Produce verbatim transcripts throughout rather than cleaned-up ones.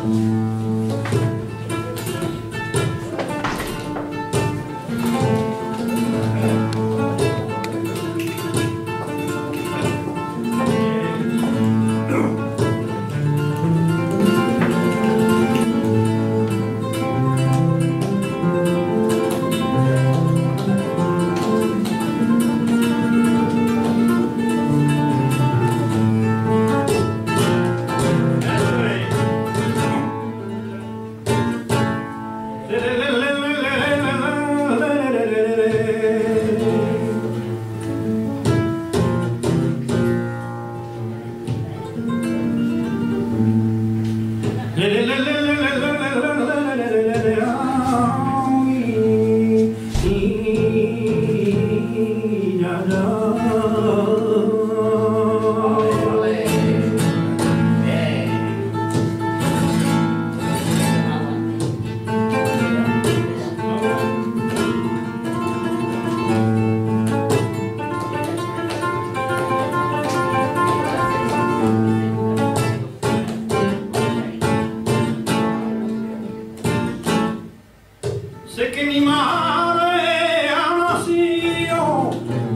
Sé que mi madre ha nacido,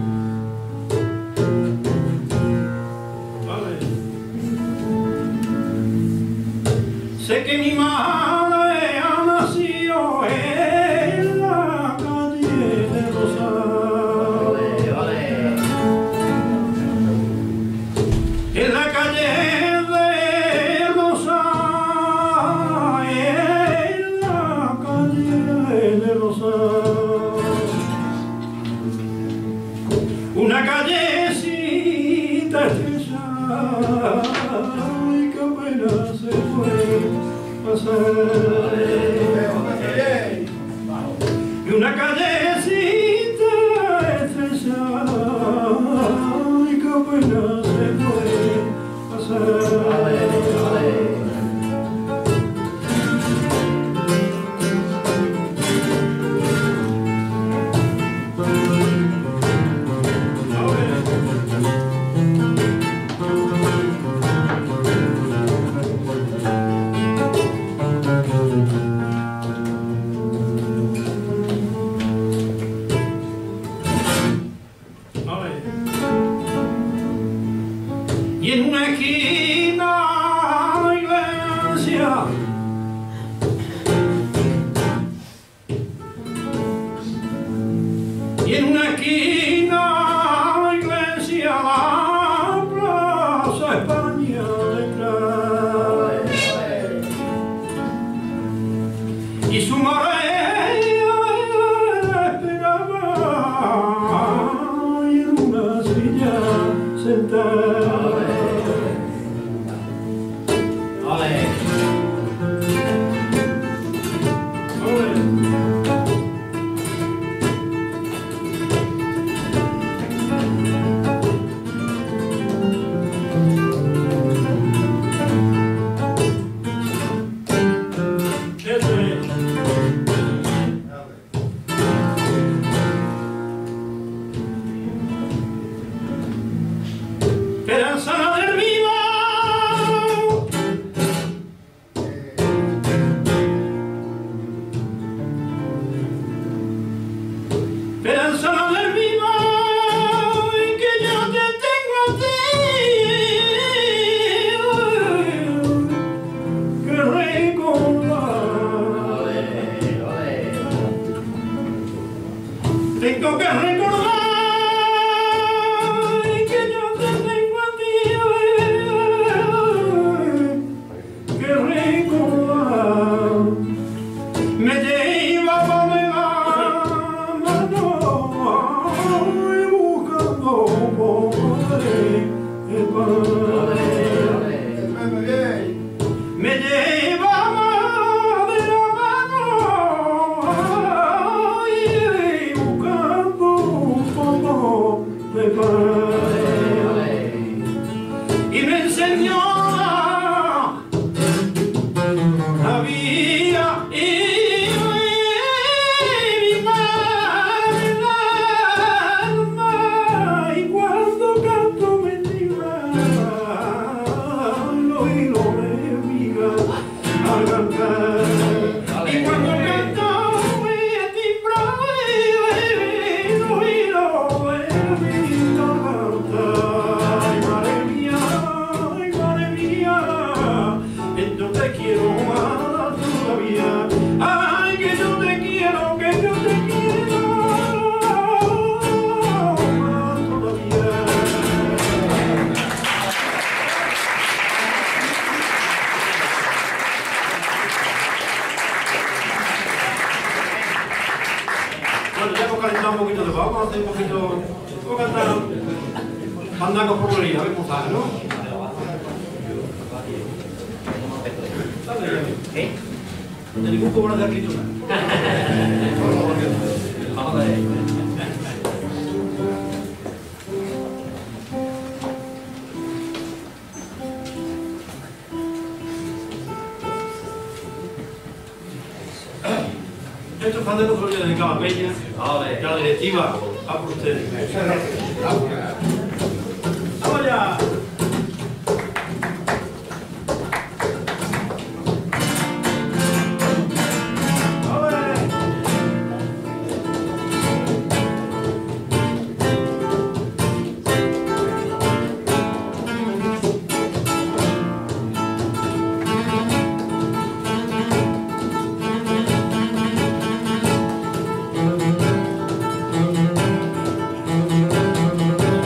vale. Sé que mi madre ha nacido en la calle de Rosario, vale, vale. En la calle de Rosario, en la calle de Rosario, una callecita estrecha y que apenas se puede pasar, y una callecita estrecha y que apenas se puede pasar. Y en una esquina la iglesia, y en una esquina la iglesia, la Plaza España detrás, y su madre la esperaba y en una silla sentada. Esperanza del vivo, esperanza del vivo, y que yo te tengo a ti, que recordar, tengo que recordar. Me llevaba de la mano y buscando un poco de pan. Me llevaba de la mano y buscando un poco de pan. Y me enseñó más todavía. Ay, que yo te quiero, que yo te quiero más todavía. Bueno, ya hemos calentado un poquito de vamos a hacer un poquito, vamos a cantar Fandango por Bolivia, a ver cómo sale, ¿no? ¿Eh? De ningún cobro de escritura. Vamos a ver. Estos fandangos son de Cava Peña, de la directiva, a por ustedes. ¡Vamos allá! Thank you.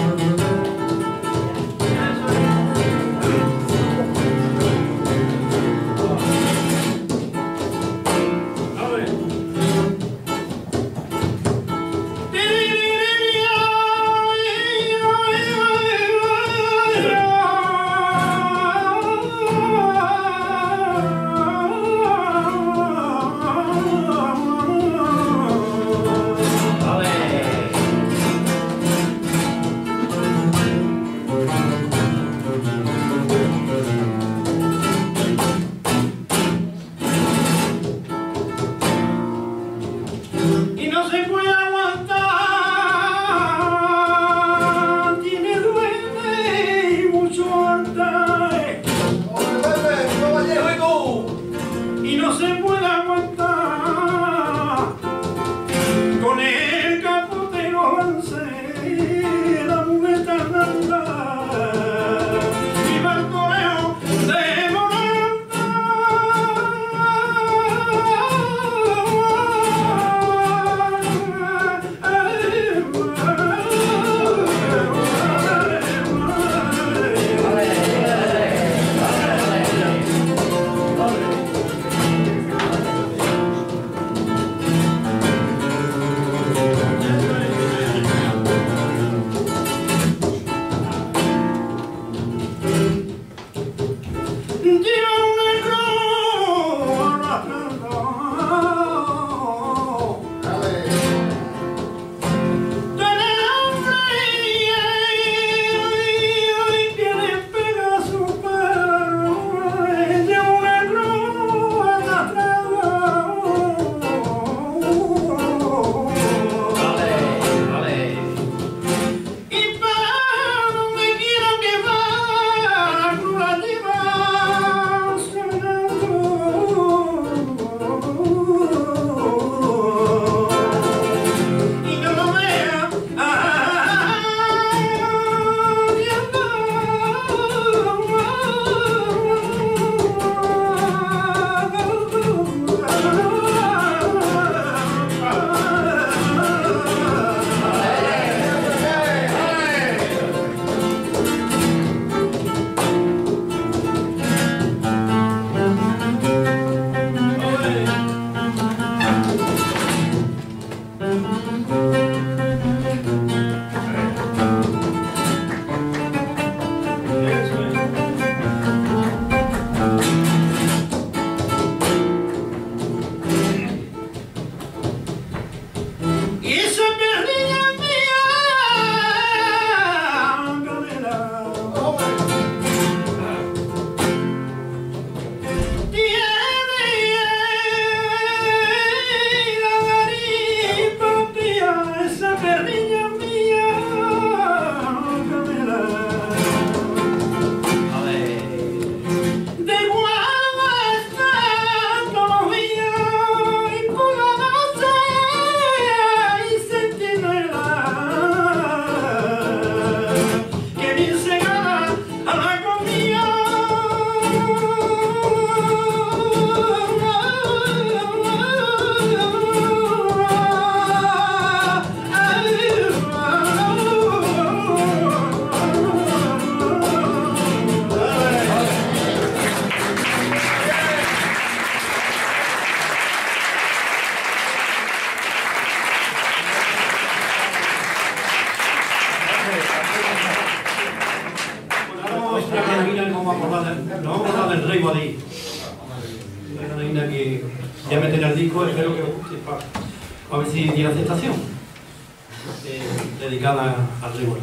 máquina que ya meter al disco, espero que os guste, para, a ver si tiene aceptación, eh, dedicada al rigor.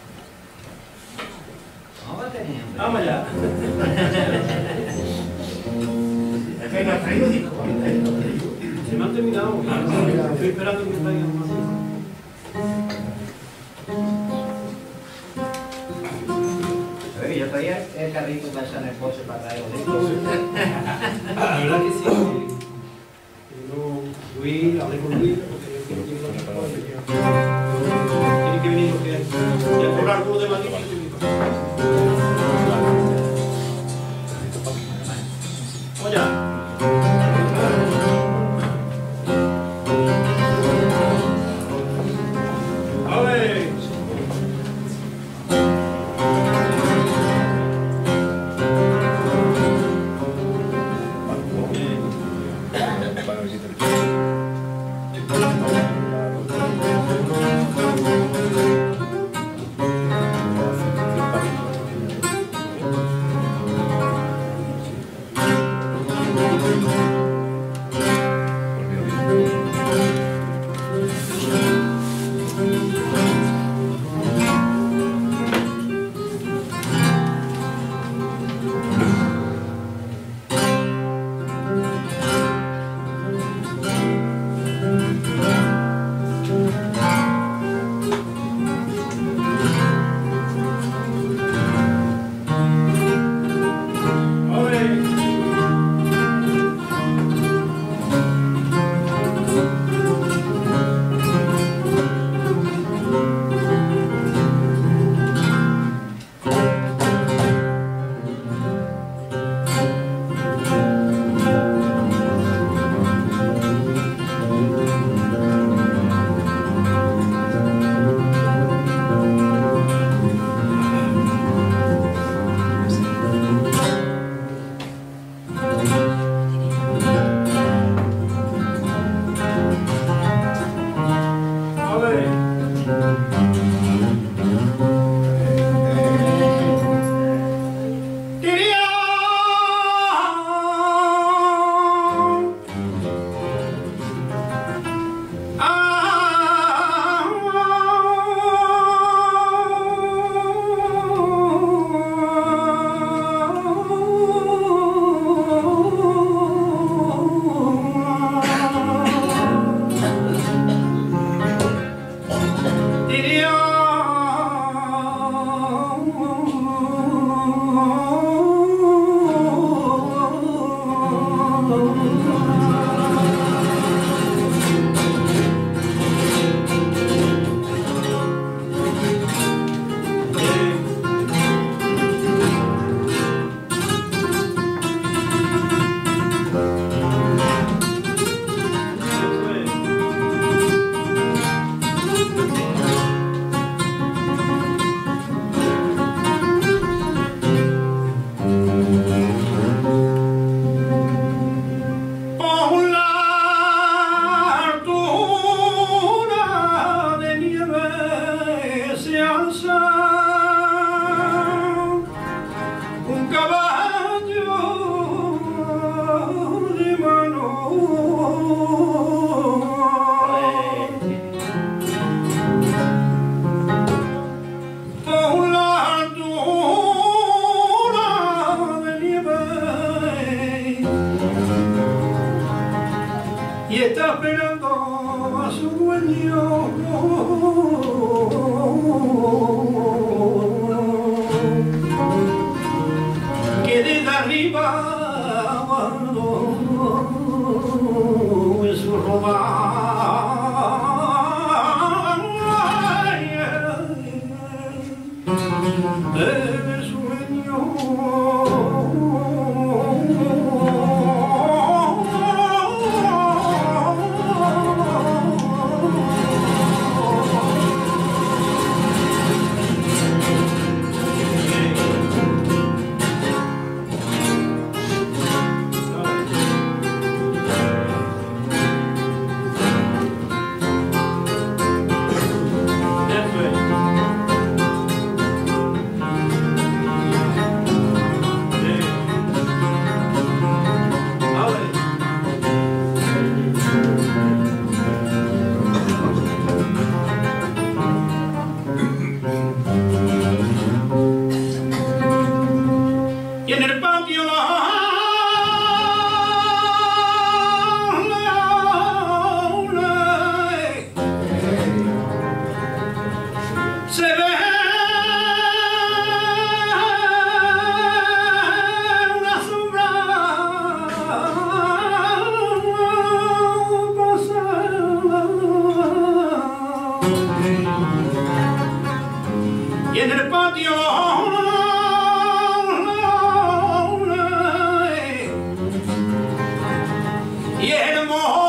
Vamos allá. Es que no has traído disco. Se me han terminado, estoy esperando que me traigan más. Yo traía el carrito para echar en el coche para traer los discos. La verdad que sí. No, Luis, hablé con Luis, porque tiene que venir lo que hay. Y a cobrar todo de Madrid. Oye. y el mojo